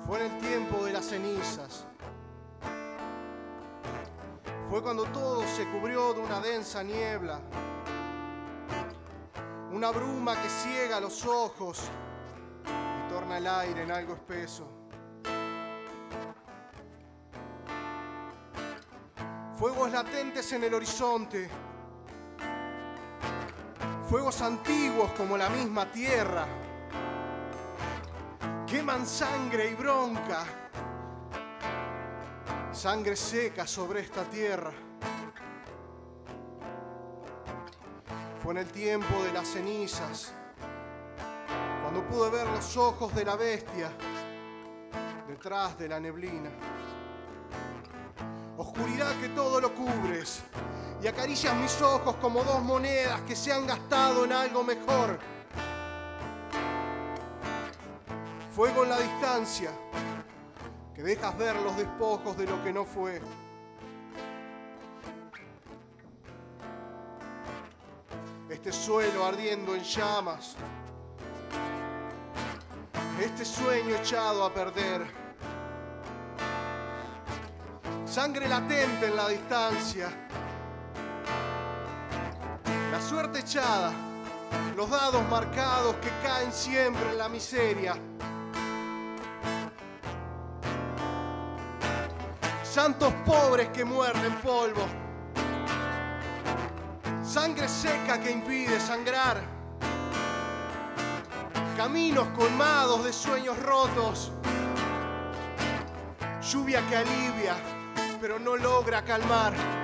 Fue en el tiempo de las cenizas. Fue cuando todo se cubrió de una densa niebla, una bruma que ciega los ojos y torna el aire en algo espeso. Fuegos latentes en el horizonte, fuegos antiguos como la misma tierra, queman sangre y bronca, sangre seca sobre esta tierra. Fue en el tiempo de las cenizas, cuando pude ver los ojos de la bestia detrás de la neblina. Oscuridad que todo lo cubres y acaricias mis ojos como dos monedas que se han gastado en algo mejor. Fuego en la distancia, que dejas ver los despojos de lo que no fue. Este suelo ardiendo en llamas, este sueño echado a perder. Sangre latente en la distancia, la suerte echada, los dados marcados que caen siempre en la miseria. Santos pobres que muerden polvo, sangre seca que impide sangrar, caminos colmados de sueños rotos, lluvia que alivia pero no logra calmar.